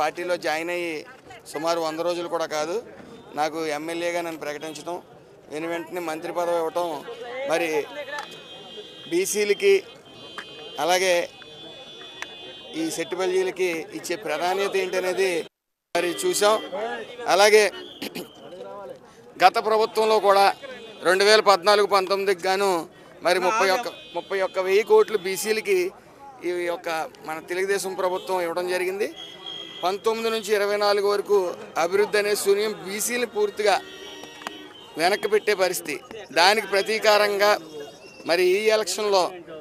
పార్టీలో జాయిన్ అయ్యి సుమారు 100 రోజులు కూడా కాదు. నాకు ఎమ్మెల్యేగా నన్ను ప్రకటించడం, వెంటనే మంత్రి పదవి ఇవ్వటం, మరి బీసీలకి అలాగే ఈ సెట్టిబల్జీలకి ఇచ్చే ప్రాధాన్యత ఏంటనేది మరి చూసాం. అలాగే గత ప్రభుత్వంలో కూడా 2014-19కి గాను మరి 31,000 కోట్లు బీసీలకి ఈ యొక్క మన తెలుగుదేశం ప్రభుత్వం ఇవ్వడం జరిగింది. 19 నుంచి 24 వరకు అభివృద్ధి అనే శూన్యం, బీసీలు పూర్తిగా వెనక్కి పెట్టే పరిస్థితి. దానికి ప్రతీకారంగా మరి ఈ ఎలక్షన్లో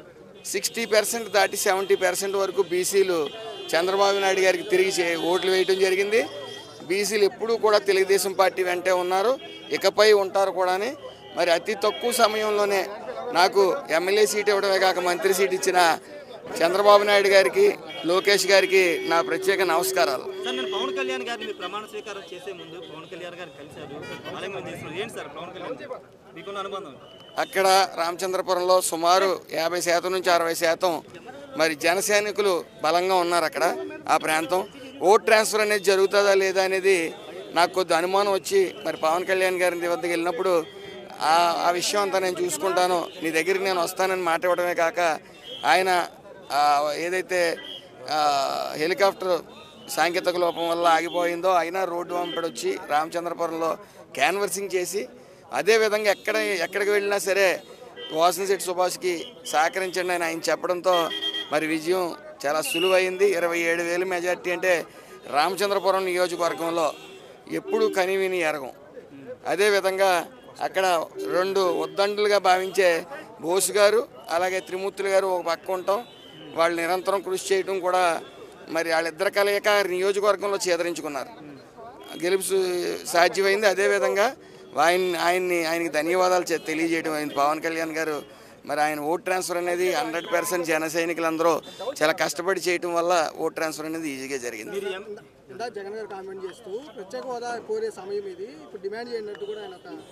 60% దాటి 70% వరకు బీసీలు చంద్రబాబు నాయుడు గారికి తిరిగి ఓట్లు వేయడం జరిగింది. బీసీలు ఎప్పుడూ కూడా తెలుగుదేశం పార్టీ వెంటే ఉన్నారు, ఇకపై ఉంటారు కూడా. మరి అతి తక్కువ సమయంలోనే నాకు ఎమ్మెల్యే సీట్ ఇవ్వడమే కాక మంత్రి సీట్ ఇచ్చిన చంద్రబాబు నాయుడు గారికి, లోకేష్ గారికి నా ప్రత్యేక నమస్కారాలు. పవన్ కళ్యాణ్ గారిని ప్రమాణ స్వీకారం చేసే ముందు పవన్ కళ్యాణ్ గారు కలిశారు. ఏంటి సార్ పవన్ కళ్యాణ్ మీకున్న అనుబంధం? అక్కడ రామచంద్రపురంలో సుమారు 50% నుంచి 60% మరి జనసైనికులు బలంగా ఉన్నారు. అక్కడ ఆ ప్రాంతం ఓట్ ట్రాన్స్ఫర్ అనేది జరుగుతుందా లేదా అనేది నాకు కొద్ది అనుమానం వచ్చి మరి పవన్ కళ్యాణ్ గారి వద్దకు వెళ్ళినప్పుడు ఆ విషయం అంతా నేను చూసుకుంటాను, నీ దగ్గరికి నేను వస్తానని మాట ఇవ్వడమే కాక ఆయన ఏదైతే హెలికాప్టర్ సాంకేతిక లోపం వల్ల ఆగిపోయిందో అయినా రోడ్డు వెంబడి వచ్చి రామచంద్రపురంలో క్యాన్వర్సింగ్ చేసి, అదేవిధంగా ఎక్కడికి వెళ్ళినా సరే వాసనశెట్టి సుభాష్కి సహకరించండి అని ఆయన చెప్పడంతో మరి విజయం చాలా సులువైంది. 27,000 మెజార్టీ అంటే రామచంద్రపురం నియోజకవర్గంలో ఎప్పుడు కనివిని ఎరగం. అదేవిధంగా అక్కడ 2 ఉద్దండులుగా భావించే బోసు గారు అలాగే త్రిమూర్తులు గారు ఒక పక్క ఉంటాం, వాళ్ళు నిరంతరం కృషి చేయడం కూడా మరి వాళ్ళిద్దరి కలయిక నియోజకవర్గంలో చేదరించుకున్నారు, గెలుపు సాధ్యమైంది. అదేవిధంగా ఆయనకి ధన్యవాదాలు తెలియజేయడం అయింది పవన్ కళ్యాణ్ గారు. మరి ఆయన ఓట్ ట్రాన్స్ఫర్ అనేది 100% జన సైనికులందరూ చాలా కష్టపడి చేయడం వల్ల ఓట్ ట్రాన్స్ఫర్ అనేది ఈజీగా జరిగింది. జగన్ గారు కామెంట్ చేస్తూ ప్రత్యేక హోదా కోరే సమయం ఇది, ఇప్పుడు డిమాండ్ చేయనట్టు కూడా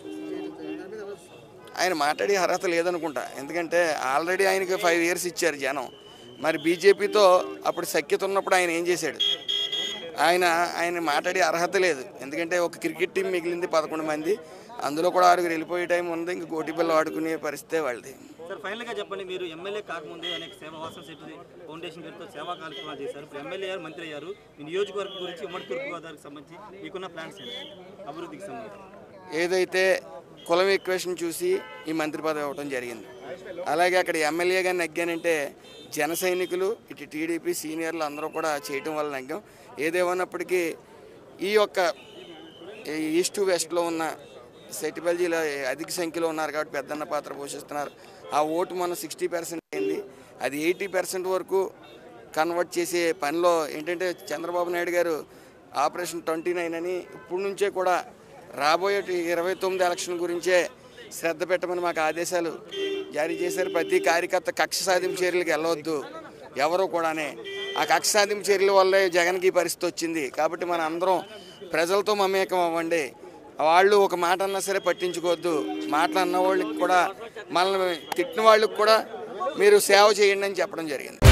ఆయన మాట్లాడే అర్హత లేదనుకుంటా. ఎందుకంటే ఆల్రెడీ ఆయనకి 5 years ఇచ్చారు జనం. మరి బీజేపీతో అప్పుడు సఖ్యత ఉన్నప్పుడు ఆయన ఏం చేశాడు? ఆయన మాట్లాడే అర్హత లేదు. ఎందుకంటే ఒక క్రికెట్ టీం మిగిలింది 11 మంది, అందులో కూడా 6 వెళ్ళిపోయే టైం ఉంది. ఇంక గోటి పిల్ల ఆడుకునే పరిస్థితే వాళ్ళది. సార్ ఫైనల్గా చెప్పండి, మీరు ఎమ్మెల్యే కాకముందే అనేక వాసనశెట్టి ఫౌండేషన్ పేరుతో సేవా కార్యక్రమాలు చేశారు. ఇప్పుడు ఎమ్మెల్యే గారు, మంత్రి అయ్యారు. మీ నియోజకవర్గం గురించి, ఉమ్మడి తూర్పుగోదావరికి సంబంధించి మీకున్న ప్లాన్స్ అభివృద్ధికి సంబంధించి? ఏదైతే కులం ఈక్వేషన్ చూసి ఈ మంత్రి పదవి ఇవ్వడం జరిగింది. అలాగే అక్కడ ఎమ్మెల్యేగా నెగ్గానంటే జన సైనికులు, ఇటు టీడీపీ సీనియర్లు అందరూ కూడా చేయటం వల్ల నెగ్గాం. ఏదేమన్నప్పటికీ ఈ యొక్క ఈస్ట్ వెస్ట్లో ఉన్న సెట్టిబల్జీలో అధిక సంఖ్యలో ఉన్నారు కాబట్టి పెద్దన్న పాత్ర పోషిస్తున్నారు. ఆ ఓటు మన 60% అయింది, అది 80% వరకు కన్వర్ట్ చేసే పనిలో ఏంటంటే చంద్రబాబు నాయుడు గారు ఆపరేషన్ 29 అని ఇప్పటి నుంచే కూడా రాబోయే 29 ఎలక్షన్ గురించే శ్రద్ధ పెట్టమని మాకు ఆదేశాలు జారీ చేశారు. ప్రతి కార్యకర్త కక్ష సాధింపు చర్యలకు వెళ్ళవద్దు ఎవరో కూడానే. ఆ కక్ష సాధింపు చర్యల వల్లే జగన్కి ఈ పరిస్థితి వచ్చింది. కాబట్టి మన అందరం ప్రజలతో మమేకం అవ్వండి. వాళ్ళు ఒక మాట అన్నా సరే పట్టించుకోవద్దు. మాటలు అన్న వాళ్ళకి కూడా, మనల్ని తిట్టిన వాళ్ళకి కూడా మీరు సేవ చేయండి అని చెప్పడం జరిగింది.